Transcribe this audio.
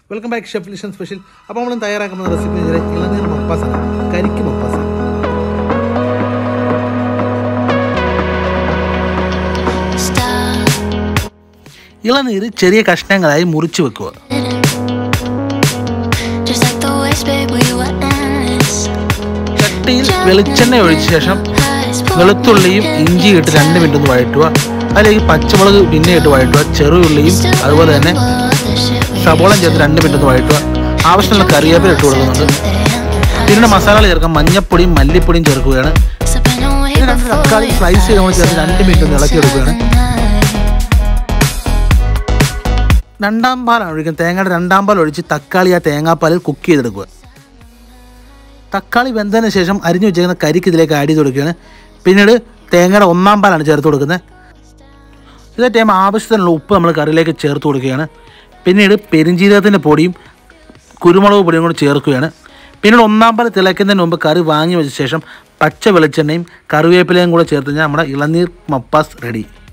Welcome back chef Lishan special. അപ്പോൾ നമ്മൾ തയ്യാറാക്കുന്ന റെസിപ്പി ഇളനീർ മപ്പാസാണ്, കരിക്ക് മപ്പാസാണ്. ഇളനീര് ചെറിയ കഷ്ണങ്ങളായി മുറിച്ച് വെക്കുക. ചട്ടിയിൽ വെളിച്ചെണ്ണ ഒഴിച്ച ശേഷം വെളുത്തുള്ളിയും ഇഞ്ചിയും ഇട്ട് 2 മിനിറ്റ് ഒന്ന് വഴറ്റുക. അതിലേക്ക് പച്ചമുളക് പിന്നെ ഇട്ട് വഴറ്റുക. ചെറുള്ളിയും അതുപോലെ തന്നെ സബോളം ചേർത്ത് 2 മിനിറ്റ് ഒന്ന് വഴറ്റുക. ആവശ്യമുള്ള കറിവേപ്പില ഇട്ട് കൊടുക്കുന്നുണ്ട്. പിന്നെ മസാലകൾ ചേർക്കാം. മഞ്ഞപ്പൊടിയും മല്ലിപ്പൊടിയും ചേർക്കുകയാണ്. പിന്നെ 2 തക്കാളി സ്ലൈസ് ചെയ്ത് നമ്മൾ ചേർത്ത് 2 മിനിറ്റ് ഒന്ന് ഇളക്കി എടുക്കുകയാണ്. 2ാം പാലാണ് ഒഴിക്കുന്നത്. തേങ്ങയുടെ 2ാം പാൽ ഒഴിച്ച് തക്കാളി ആ തേങ്ങാപ്പാലിൽ കുക്ക് ചെയ്തെടുക്കുക. തക്കാളി വെന്തതിന് ശേഷം അരിഞ്ഞു വെച്ചിരിക്കുന്ന കരിക്ക് ഇതിലേക്ക് ആഡ് ചെയ്ത് കൊടുക്കുകയാണ്. പിന്നീട് തേങ്ങയുടെ 1ാം പാലാണ് ചേർത്ത് കൊടുക്കുന്നത്. ഇതേ ടൈം ആവശ്യത്തിനുള്ള ഉപ്പ് നമ്മൾ കറിയിലേക്ക് ചേർത്ത് കൊടുക്കുകയാണ്. പിന്നീട് പെരിഞ്ജീരകത്തിൻ്റെ പൊടിയും കുരുമുളക് പൊടിയും കൂടി ചേർക്കുകയാണ്. പിന്നീട് 1ാം പാൽ തിളയ്ക്കുന്നതിന് മുമ്പ് കറി വാങ്ങി വെച്ച ശേഷം പച്ച വെളിച്ചെണ്ണയും കറിവേപ്പിലയും കൂടെ ചേർത്ത് കഴിഞ്ഞാൽ നമ്മുടെ ഇളനീർ മപ്പാസ് റെഡി.